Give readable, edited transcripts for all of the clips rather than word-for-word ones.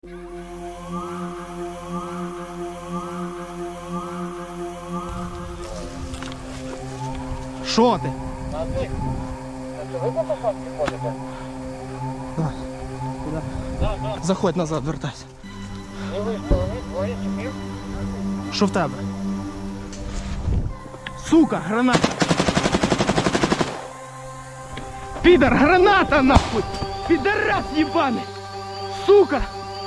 Що ти? Ви по посадці ходите? Так. Куди? Заходь назад, вертайся. І ви чоловік, двоє чіпів? Що в тебе? Сука, граната! Підар, граната нахуй! Підарас єбаний! Сука!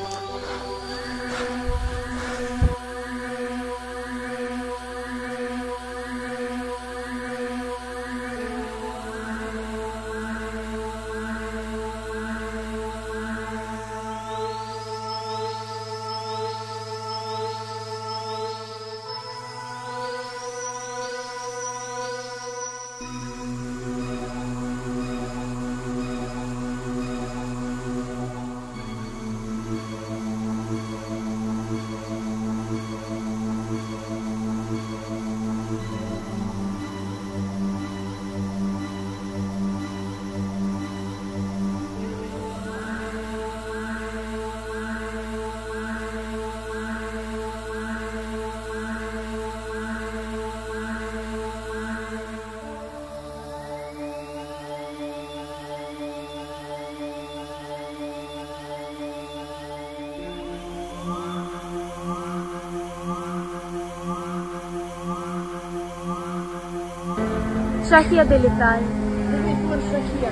Шахеди літають. Дивись, вон шахет.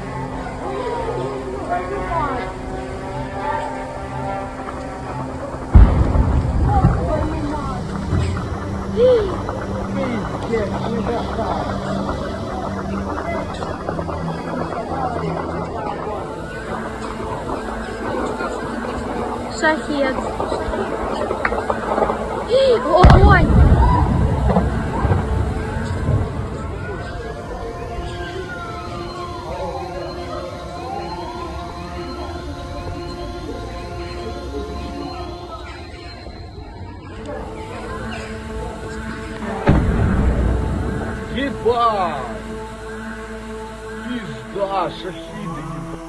Шахет. Огонь! Єбать! Пізда, шахіди.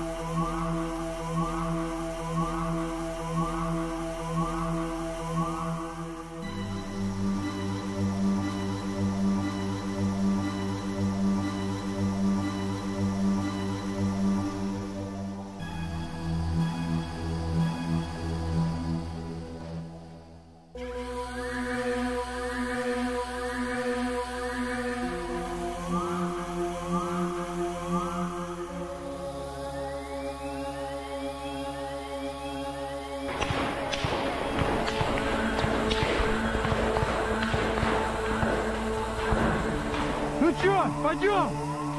Ну чё, пойдем?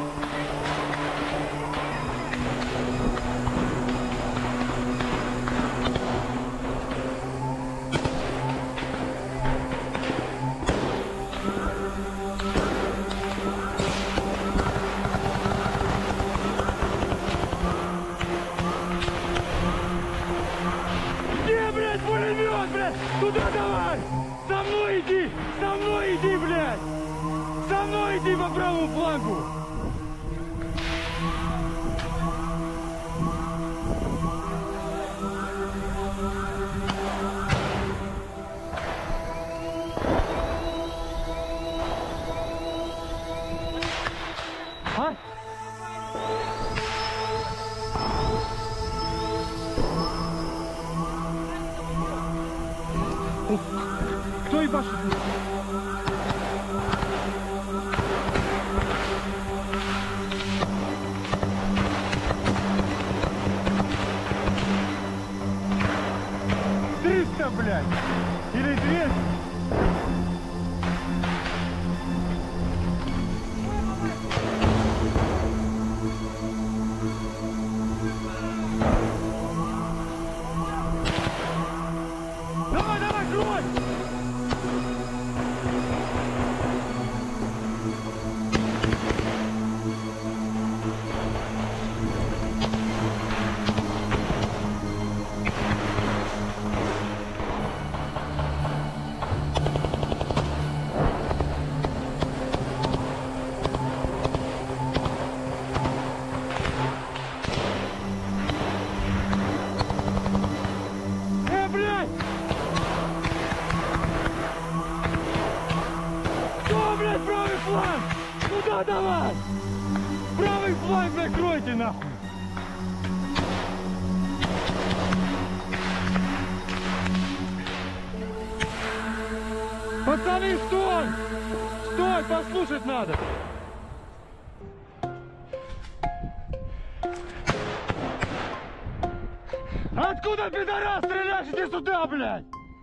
Где, блядь, пулемет, блядь? Туда давай! За мной иди! За мной иди, блядь! За мной иди по правому флангу! А? Кто ебашит? Блядь, или 200. Давай, давай, крой! нахуй. Пацаны, стой! Стой, послушать надо. Откуда, пидорас, стреляешь? Иди сюда, блядь!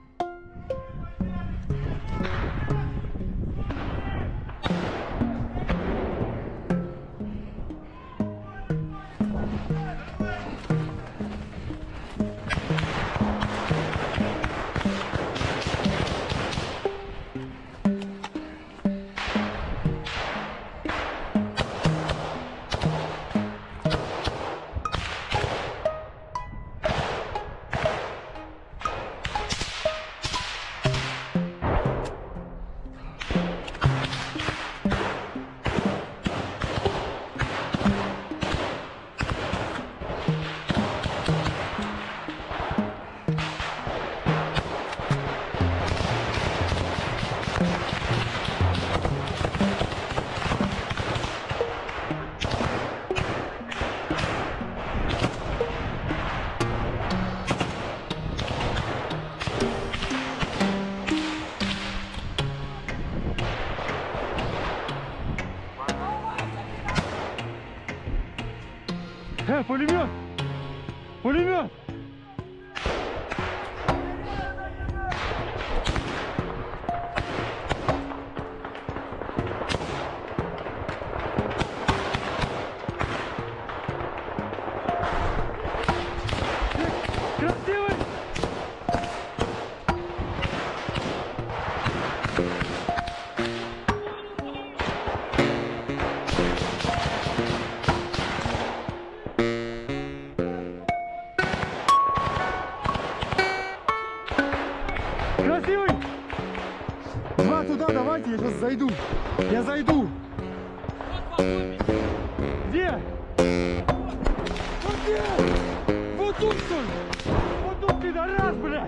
Пулемет! Пулемет! Красивый! Красивый! Два туда, давайте, я сейчас зайду. Я зайду. Где? Вот где? Вот тут, что ли? Вот тут, пидорас, блядь!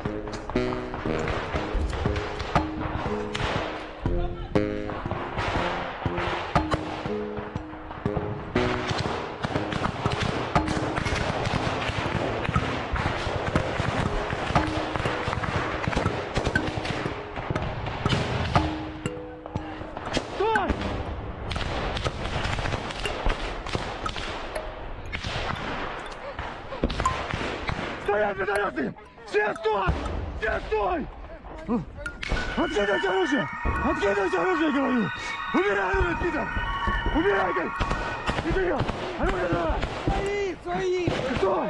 Стоять, пидорасы! Все стой! Все стой! Откидывайте оружие! Откидывайте оружие, говорю! Убирай оружие, пидор! Убирай, говорю! Иди, оружие давай! Свои! Стой!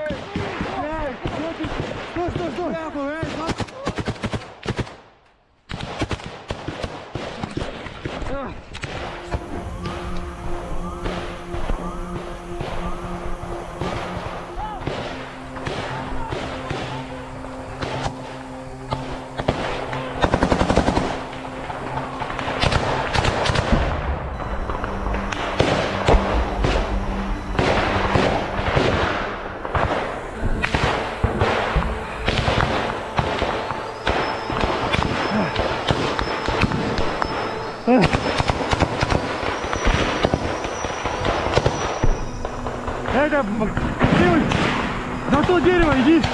Стой, стой, стой! Это, красивый, за то дерево иди.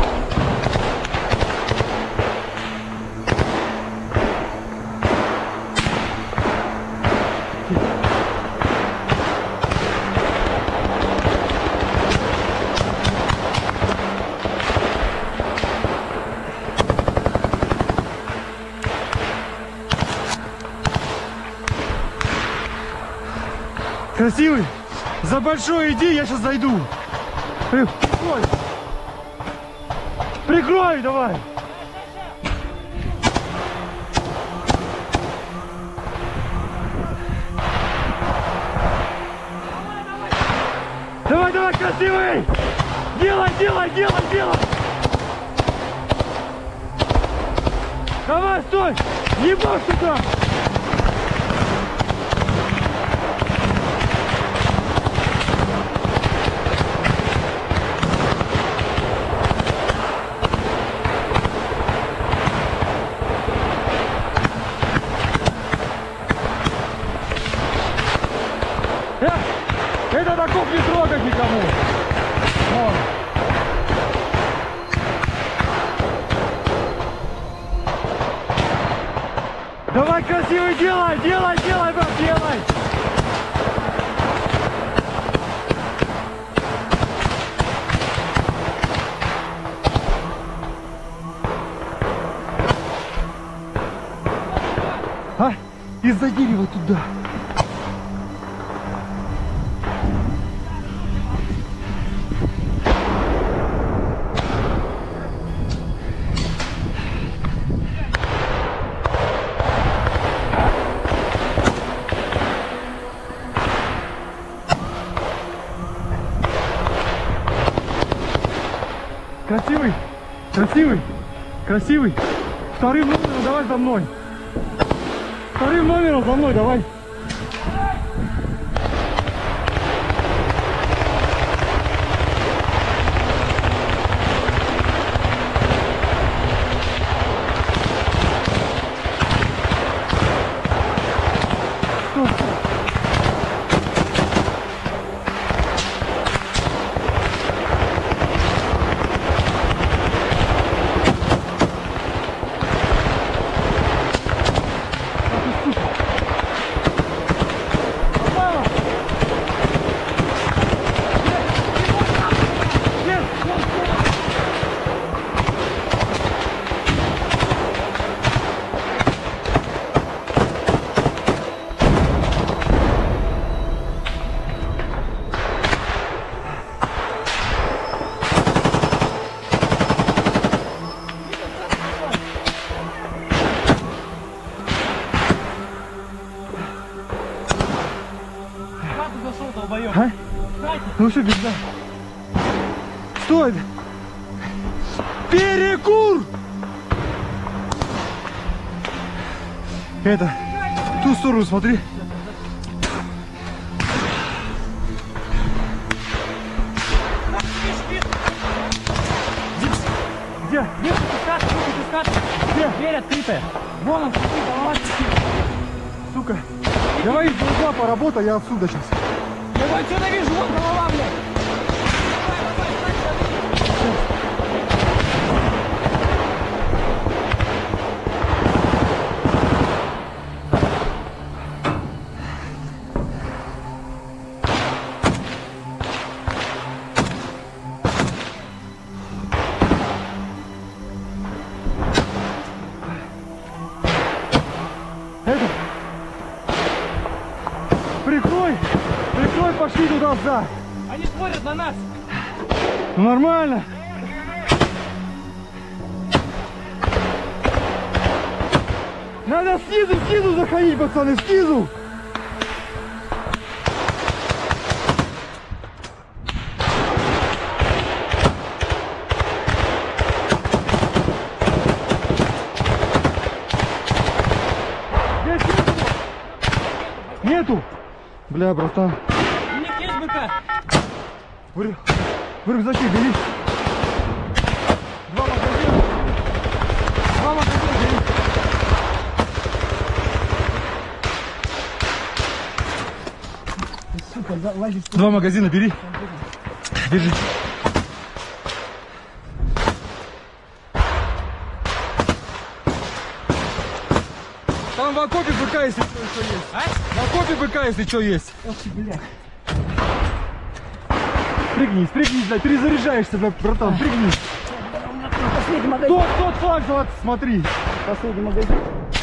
Красивый, за большой иди, я сейчас зайду. Прикрой, прикрой давай. Давай, давай, красивый. Делай, делай, делай, делай. Давай, стой, ебашь сюда. Это таков не трогать! Делай, делай, делай, делай, брат, делай! А? Из-за дерева туда. Красивый, красивый, красивый. Вторым номером давай за мной. Вторым номером за мной давай. А? Ну что, беда? Стой! Перекур! Это, в ту сторону смотри. Где? Где? Дверь открытая. Вон он, голова. Сука. Давай из угла поработай, я отсюда сейчас. Я его отсюда вижу, вон голова, блядь. Это. Прикрой! Прикрой, пошли туда сзади. Они смотрят на нас. Ну нормально. Надо снизу заходить, пацаны, снизу. Нету? Бля, братан. У них есть БК. В рюкзаке бери. Два магазина. Бери. Сука, залазишь. Два магазина бери. Держи. Там в окопе БК, если что есть. А? В окопе БК, если что есть. Ох ты, блядь. Пригнись, блядь, перезаряжаешься, блядь, братан, пригнись. Последний магазин. Тот флаг, вот, смотри. Последний магазин.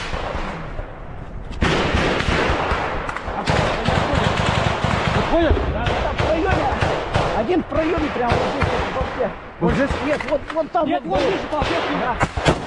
Понял? Да, там в проеме. Один в проеме прямо вот здесь, вот в башке. Вот здесь? Нет, вот там. Нет, вот здесь, по ответке. Да.